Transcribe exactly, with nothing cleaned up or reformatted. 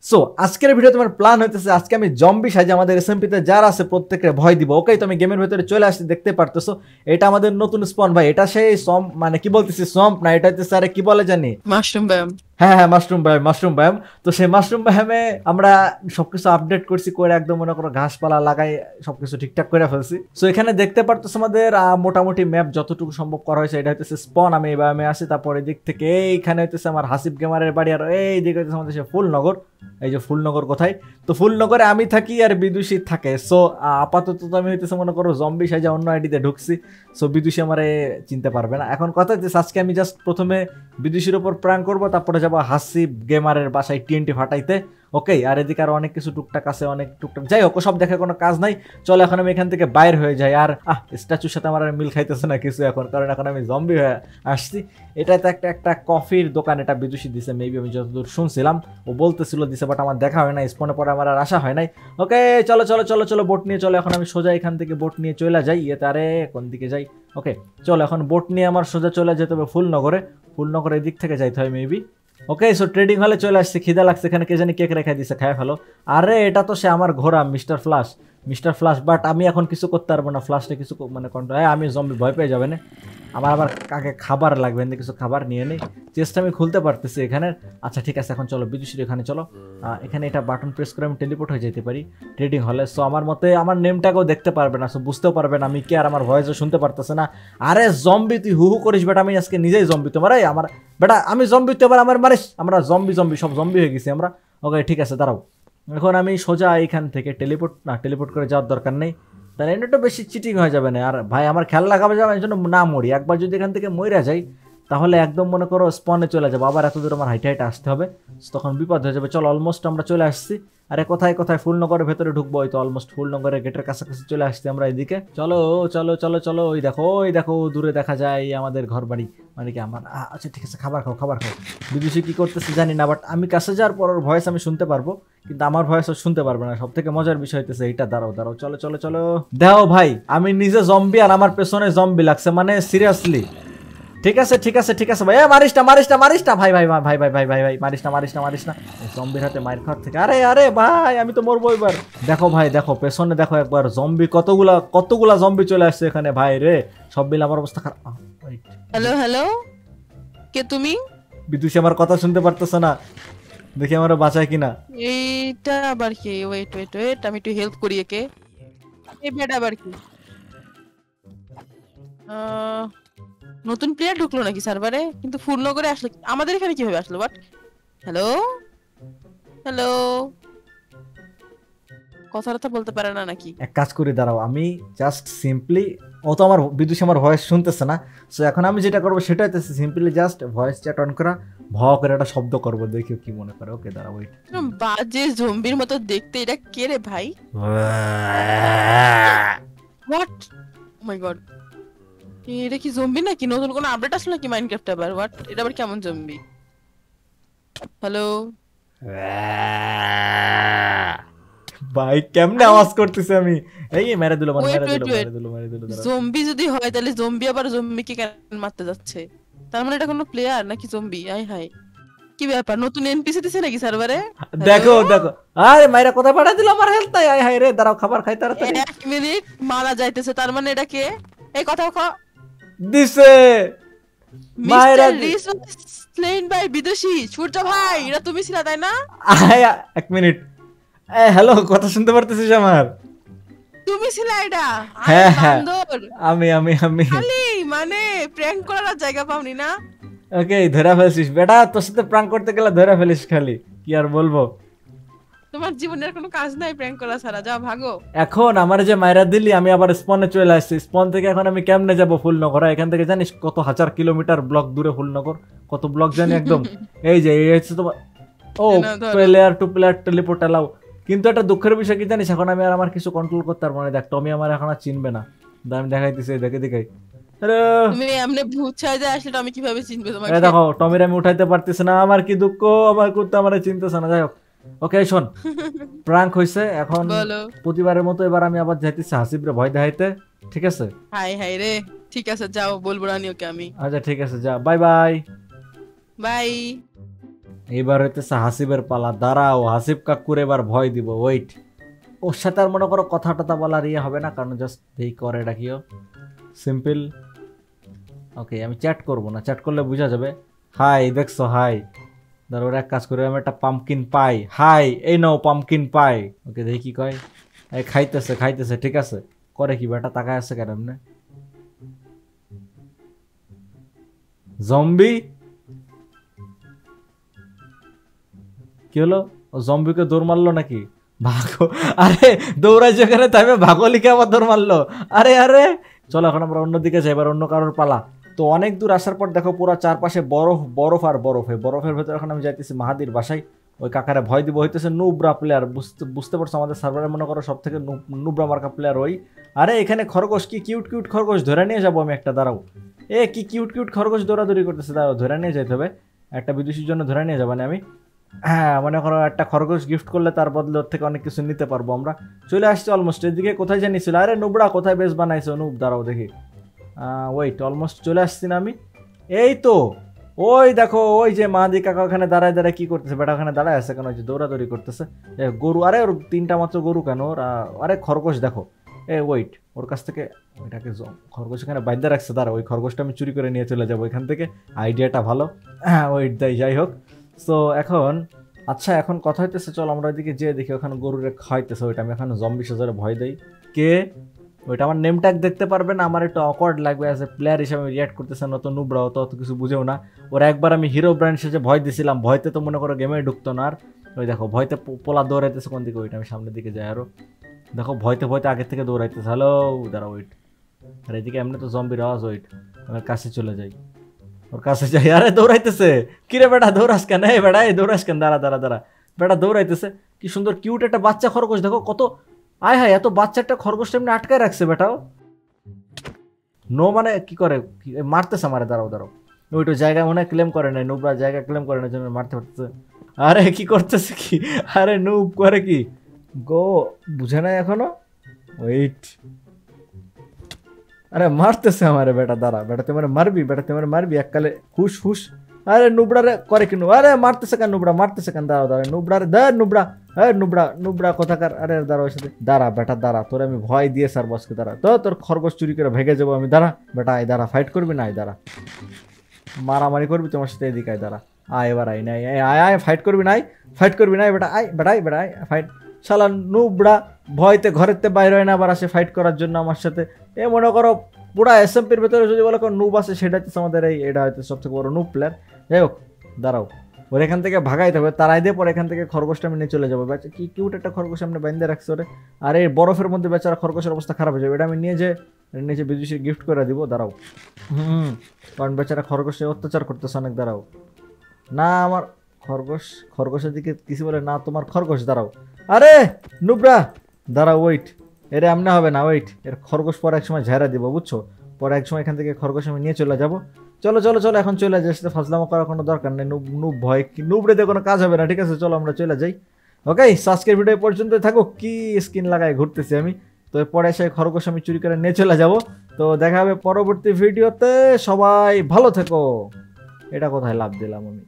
So আজকের video তোমার plan হইতেছে আজকে আমি জম্বি সাজে আমাদের এসএমপিতে যারা আছে প্রত্যেককে ভয় দিব। ওকে, তুমি গেমের ভিতরে চলে আসতে দেখতে পারতেছো, এটা আমাদের নতুন স্পন ভাই। এটা সেই সম মানে কি বলতেছি সম্প না, এটা হচ্ছে স্যার কি বলে জানি, মাশরুম ব্যায়াম। হ্যাঁ হ্যাঁ মাশরুম ব্যায়াম, মাশরুম ব্যায়াম। তো সেই মাশরুম ব্যায়ামে আমরা সবকিছু আপডেট করছি, করে একদম মনে করো ঘাসপালা লাগাই সবকিছু ঠিকঠাক করে ফেলছি। সো এখানে দেখতে পারতেছো আমাদের মোটামুটি ম্যাপ যতটুকু সম্ভব করা হয়েছে। এটা হচ্ছে স্পন, আমি এই ব্যায়ামে আসি। তারপর এদিক থেকে এইখানে হইতেছে আমার হাসিব গেমারের বাড়ি, আর এই দিকে হচ্ছে আমাদের সে ফুলনগর। এই যে ফুলনগর কোথায়, তো ফুলনগরে আমি থাকি আর বিদুষী থাকে। সো আপাতত তো আমি হইতেছে মনে করো জম্বি সাজা অন্য আইডিতে ঢুকছি। সো বিদুষী আমারে চিনতে পারবে না। এখন কথা হচ্ছে আজকে আমি জাস্ট প্রথমে বিদুষীর উপর প্র্যাঙ্ক করবো, তারপরে যাবো হাসিব গেমারের বাসায় টিএনটি ফাটাইতে। ওকে, আর এদিকে আরো অনেক কিছু টুকটাক আছে, অনেক টুকটাক, যাই হোক সব দেখে কোনো কাজ নাই। চলো এখন আমি এখান থেকে বাইর হয়ে যাই। আর আহ স্ট্যাচুর সাথে আমার আর মিল খাইতেছে না কিছু এখন, কারণ এখন আমি জম্বি হয়ে আসছি। এটা তো একটা একটা কফির দোকান, এটা বিদুষী দিছে মেবি, আমি যতদূর শুনছিলাম ও বলতেছিল দিছে, বাট আমার দেখা হয় নাই, স্পনে পরে আমার আর আসা হয় নাই। ওকে চলো চলো চলো চলো বোট নিয়ে চলো। এখন আমি সোজা এখান থেকে বোট নিয়ে চলে যাই। ইয়েতে আরে কোন দিকে যাই, ওকে চলো এখন বোট নিয়ে আমার সোজা চলে যেতে হবে ফুলনগরে। ফুলনগরের দিক থেকে যাইতে হয় মেবি। ওকে সো ট্রেডিং হলে চলে আসছে, খিদা লাগছে, এখানে কে জানি কেক রেখে দিছে, খায় ফেলো। আরে এটা তো সে আমার ঘোড়া mister Flush, mister Flush. But আমি এখন কিছু করতে পারবো না, ফ্লাশটা কিছু মানে কন্ট্রোল, আমি জম্বি ভয় পেয়ে যাবে না। আমার আবার কাকে খাবার লাগবে, এনে কিছু খাবার নিয়ে নেই। চেষ্টা আমি খুলতে পারতেছি এখানে। আচ্ছা ঠিক আছে, এখন চলো বিদুষীর এখানে চলো। এখানে এটা বাটন প্রেস করে আমি টেলিপোর্ট হয়ে যেতে পারি ট্রেডিং হলে। সো আমার মতে আমার নেমটাকেও দেখতে পারবে না, সো বুঝতেও পারবে না আমি কে, আর আমার ভয়েসও শুনতে পারতেছে না। আরে জম্বি তুই হু হু করিস বেটা, আমি আজকে নিজেই জম্বি তোমার। এই আমার বেটা আমি জম্বি, তো এবার আমার মারিস, আমরা জম্বি জম্বি সব জম্বি হয়ে গেছি আমরা। ওকে ঠিক আছে দাঁড়াও, এখন আমি সোজা এইখান থেকে টেলিপোর্ট না, টেলিপোর্ট করে যাওয়ার দরকার নেই, তাহলে এটা বেশি চিটিং হয়ে যাবে না। আর ভাই আমার খেয়াল লাগাবে যাবে, এই জন্য না মরি। একবার যদি এখান থেকে মইরা যাই তাহলে একদম মনে করো স্পনে চলে যাবো, আবার এত দূর আমার হাইটে হাইটে আসতে হবে, তখন বিপদ হয়ে যাবে। চলো অলমোস্ট আমরা চলে আসছি। আরে কোথায় কোথায় ফুলনগরের ভেতরে ঢুকবো, ওই তো অলমোস্ট ফুলনগরের গেটের কাছাকাছি চলে আসছি আমরা এদিকে। চলো চলো চলো চলো, ওই দেখো ওই দেখো দূরে দেখা যায় আমাদের ঘর বাড়ি, মানে কি আমার। আচ্ছা ঠিক আছে, খাবার খাও খাবার খাও। বিদুষী কি করতেছে জানি না, বাট আমি কাছে যাওয়ার পর ওর ভয়েস আমি শুনতে পারবো, কিন্তু আমার ভয়েস ও শুনতে পারবে না। সব থেকে মজার বিষয় হইতেছে এইটা। দাঁড়াও দাঁড়াও চলো চলো চলো, দেখো ভাই আমি নিজে জম্বি আর আমার পেছনে জম্বি লাগছে, মানে সিরিয়াসলি। ঠিক আছে ঠিক আছে ঠিক আছে ভাই, মারিস না মারিস না মারিস না ভাই ভাই ভাই ভাই ভাই ভাই ভাই মারিস না মারিস না মারিস না জম্বির হাতে মাইর খাওয়ার থেকে। আরে আরে ভাই আমি তো মরবো এবার। দেখো ভাই দেখো পেছনে দেখো একবার, জম্বি কতগুলা কতগুলা জম্বি চলে আসছে এখানে ভাই রে, সব মিলে আমার অবস্থা খারাপ। হ্যালো হ্যালো, কে তুমি? বিদুষী আমার কথা শুনতে পারতেছ না, দেখি আমার বাঁচায় কিনা। এইটা আবার কি? ওয়েট ওয়েট ওয়েট, আমি একটু হেল্প করি একে। এই বেটা আবার কি? আহ নতুন প্লেয়ার ঢুকলো নাকি সার্ভারে? কিন্তু ফুলনগরে আসলো, আমাদের এখানে কিভাবে আসলো? বাট হ্যালো হ্যালো, কথাটা বলতে পারে না নাকি? এক কাজ করে দাঁড়াও, আমি জাস্ট সিম্পলি, ও তো আমার বিদুষী আমার ভয়েস শুনতেছে না। সো এখন আমি যেটা করবো সেটা হচ্ছে simply just voice chat on করা, ভ করে একটা শব্দ করবো, দেখিও কি মনে করে। ওকে দাঁড়াও, ওয়েট। বাজে জম্বির মতো দেখতে, এটা কে রে ভাই? হোয়াট, ও মাই গড, এটা কি জম্বি নাকি? নতুন কোনো আপডেট আসলো নাকি মাইনক্রাফট আবার? হোয়াট, এটা আবার কেমন জম্বি? হ্যালো ভাই কেমনে আওয়াজ করতেছে আমি, এই মেরে দিল মানে মেরে দিল মেরে দিল মেরে দিল। জম্বি যদি হয় তাহলে জম্বি আবার জম্বিকে কেন মারতে যাচ্ছে? তার মানে এটা কোনো প্লেয়ার নাকি জম্বি? আই হাই, কি ব্যাপার, নতুন এনপিসি দিছে নাকি সার্ভারে? দেখো দেখো, আরে মাইরা কোথায় পাঠা দিল আমার হেলথ নাই। আই হাই রে, দাঁড়াও খাবার খাই তাড়াতাড়ি। এক মিনিট, মারা যাইতেছে, তার মানে এটা কে? এই কথা কও দিছে মাইরা মিস্টার রিস স্লেইন বাই বিদেশি সূর্য ভাই, এটা তুমি ছিলা তাই না? আয়া এক মিনিট, এই হ্যালো কথা শুনতে পারতেছিস আমার? তুমি ছিলা এটা? হ্যাঁ হ্যাঁ আমি আমি আমি খালি মানে প্র্যাঙ্ক করার জায়গা পাওনি না? ওকে ধরে ফেলছিস বেটা, তোর সাথে প্র্যাঙ্ক করতে গেলে ধরে ফেলিস খালি, কি আর বলবো। তোমার জীবনের কোনো কাজ নাই প্র্যাঙ্ক করা ছাড়া, যাও ভাগো। এখন আমার যে মাইরা দিলি, আমি আবার স্পনে চলে আসছি। স্পন থেকে এখন আমি কেমনে যাব ফুলনগর? এখান থেকে জানিস কত হাজার কিলোমিটার ব্লক দূরে ফুলনগর, কত ব্লক জানি একদম। এই যে এই হচ্ছে তোমার, ও player to player teleport allow. কিন্তু একটা দুঃখের বিষয় কি জানিস, এখন আমি আর আমার কিছু কন্ট্রোল করতে পারবো না। দেখ টমি আমার এখন আর চিনবে না, আমি দেখাইতেছি, দেখে দেখাই। তুমি এমনি ভূত সাজে আসলে আমি কিভাবে চিনবে তোমাকে? দেখো টমির আমি উঠাইতে পারতেছি না, আমার কি দুঃখ, আমার কুত্তা আমার চিনতেছে না। যাই হোক ওকে শোন, প্রাঙ্ক হইছে এখন প্রতিবারের মতো এবার আমি আবার যাইতেছি হাসিবরে ভয় দেখাইতে, ঠিক আছে? হাই হাই রে, ঠিক আছে যাও, বলবো রানি ওকে আমি। আচ্ছা ঠিক আছে, যা, বাই বাই বাই। এবার হইতেছে হাসিবের পালা, দাঁড়াও হাসিব কাকুর এবার ভয় দিব, ওয়েট। ওর সাথে আর মনে করো কথা টথা বলার ইয়ে হবে না, কারণ জাস্ট এই করে ডাকিও সিম্পল। ওকে আমি চ্যাট করব না, চ্যাট করলে বোঝা যাবে। হাই দেখছো, হাই। ধর ওর এক কাজ করে আমি একটা পাম্পকিন পাই, হাই এই নাও পাম্পকিন পাই। ওকে দেখি কি কয়, এই খাইতেছে খাইতেছে ঠিক আছে। করে কি বেটা, তাকায় আছে কেন এমনি? জম্বি কি হলো? ও জম্বিকে দৌড় মারলো নাকি? ভাগো, আরে দৌড়াই যেখানে তাই ভাগো লিখে আবার দৌড় মারলো। আরে আরে চলো এখন আমরা অন্যদিকে যাই, এবার অন্য কারোর পালা। তো অনেক দূর আসার পর দেখো পুরো চারপাশে বরফ বরফ আর বরফ, এই বরফের ভেতরে এখন আমি যাইতেছি মাহাদির বাসায়। ওই কাকারে ভয় দিব, হইতেছে নুবরা প্লেয়ার, বুঝতে বুঝতে পারছো আমাদের সার্ভারে মনে করো সব থেকে নুবরা মার্কা প্লেয়ার ওই। আরে এখানে খরগোশ, কি কিউট কিউট খরগোশ, ধরে নিয়ে যাবো আমি একটা, দাঁড়াও। এ কি কিউট কিউট খরগোশ দৌড়াদৌড়ি করতেছে, দাঁড়াও ধরে নিয়ে যেতে হবে, একটা বিদেশির জন্য ধরে নিয়ে যাবো না আমি। হ্যাঁ মনে করো একটা খরগোশ গিফট করলে তার বদলে ওর থেকে অনেক কিছু নিতে পারবো আমরা। চলে আসছি অলমোস্ট, এদিকে কোথায় জানিয়েছিল? আরে নুবরা কোথায় বেশ বানাইছো নুব, দাঁড়াও দেখি। ওয়েট অলমোস্ট চলে আসছি না আমি? এই তো ওই দেখো, ওই যে মাহাদি কাকা ওখানে দাঁড়ায় দাঁড়ায় কি করতেছে, বেটা ওখানে দাঁড়ায় আছে কেন? ওই যে দৌড়াদৌড়ি করতেছে গরু, আরে ওর তিনটা মাত্র গরু কেন ওর? আরে খরগোশ দেখো, এ ওয়েট ওর কাছ থেকে ওইটাকে খরগোশ এখানে বাইন্দা রাখছে, দাঁড়া ওই খরগোশটা আমি চুরি করে নিয়ে চলে যাবো এখান থেকে, আইডিয়াটা ভালো। হ্যাঁ ওয়েট দেয়, যাই হোক। সো এখন আচ্ছা এখন কথা হইতেছে, চল আমরা ওইদিকে যেয়ে দেখি ওখানে গরুরে খাইতেছে, ওইটা আমি এখানে জম্বি সাজারে ভয় দেই। কে ওইটা? আমার নেম ট্যাগ দেখতে পারবে না, আমার একটু অকওয়ার্ড লাগবে অ্যাজ এ প্লেয়ার হিসেবে রিয়াক্ট করতেছে, নতুন নুবরাও তো অত কিছু বুঝেও না। ওরা একবার আমি হিরো ব্র্যান্ড সেজে ভয় দিছিলাম, ভয়তে তো মনে করো গেমে ঢুকতো না। আর ওই দেখো ভয়তে পোলা দৌড়াইতেছে কোন দিকে, ওইটা আমি সামনের দিকে যাই আরো, দেখো ভয়তে ভয়তে আগের থেকে দৌড়াইতেছে। হ্যালো দাঁড়া ওয়েট, আর এদিকে এমনি তো জম্বির আওয়াজ, ওয়েট আমার কাছে চলে যাই, ওর কাছে যাই। আরে দৌড়াইতেছে, কিরে বেটা দৌড়াস কেন? এই বেটা এই দৌড়াস কেন? দাঁড়া দাঁড়া দাঁড়া, বেটা দৌড়াইতেছে। কি সুন্দর কিউট একটা বাচ্চা খরগোশ, দেখো কত, আয় হায় এত বাচ্চা একটা খরগোশটা এমনি আটকায় রাখছে বেটাও। নো মানে কি করে, মারতেছে আমারে, দাঁড়াও দাঁড়াও। ওইটা জায়গা মনে হয় ক্লেম করে নাই, নুবরা জায়গা ক্লেম করে না জন্য মারতে পারতেছে। আরে কি করতেছে কি? আরে নুব করে কি গো, বুঝে নাই এখনো। ওয়েট, আরে মারতেছে আমারে বেটা, দাঁড়া বেটা তোমার মারবি, বেটা তোমার মারবি এককালে, হুশ হুশ। আরে নুবড়া রে করে কি, আরে মারতেছে কেন নুবড়া, মারতেছে কেন? দাঁড়াও দাঁড়া নুবড়া রে, দা নুবড়া, হ্যাঁ নুবড়া নুবড়া কোথাকার, আরে দাঁড়া ওর সাথে, দাঁড়া বেটা দাঁড়া, তোর আমি ভয় দিয়ে স্যার বসকে, দাঁড়া তো তোর খরগোশ চুরি করে ভেঙে যাবো আমি, দাঁড়া বেটা আয়, দাঁড়া ফাইট করবি না, আয় দাঁড়া মারামারি করবি তোমার সাথে, এদিকে আয় দাঁড়া, আয় এবার আয় নাই, আয় আয় ফাইট করবি নাই, ফাইট করবি নাই বেটা, আয় বেটা আয় বেটা আয় ফাইট। শালা নুবড়া ভয়তে ঘরেতে বাইরে হয় না, আবার আসে ফাইট করার জন্য আমার সাথে। এ মনে করো পুরা এসএমপির ভেতরে যদি বলো কোনো নুব আছে সেটা হচ্ছে আমাদের এই, এটা হচ্ছে সবথেকে বড় নুব প্লেয়ার। যাই হোক দাঁড়াও, ওর এখান থেকে ভাগাইতে হবে, তারাই দিয়ে পরে এখান থেকে খরগোশটা আমি নিয়ে চলে যাবো। বেচা কি কিউট একটা খরগোশ আমরা বাইন্দে রাখছি ওরে, আর এই বরফের মধ্যে বেচারা খরগোশের অবস্থা খারাপ হয়ে যাবে, এটা আমি নিয়ে যে নিচে বিদেশি গিফট করে দিব, দাঁড়াও। হুম কারণ বেচারা খরগোশে অত্যাচার করতেছে অনেক, দাঁড়াও না আমার খরগোশ, খরগোশের দিকে কিছু বলে না তোমার খরগোশ, দাঁড়াও। আরে নুবরা দাঁড়াও, ওয়েট এর এমনি হবে না, ওয়েট এর খরগোশ পরে এক সময় ঝাড়া দিব বুঝছো, পরে এক সময় এখান থেকে খরগোশ আমি নিয়ে চলে যাবো। চলো চলো চলো এখন চলে যাই, সাথে ফাজলামো করার কোনো দরকার নেই, নুব নুব ভয় নুবরে দিয়ে কোনো কাজ হবে না, ঠিক আছে চলো আমরা চলে যাই। ওকে আজকের ভিডিও পর্যন্ত থাকুক, কি স্কিন লাগাই ঘুরতেছি আমি, তো পরে সেই খরগোশ আমি চুরি করে নিয়ে চলে যাব। তো দেখা হবে পরবর্তী ভিডিওতে, সবাই ভালো থেকো। এটা কোথায় লাভ দিলাম আমি?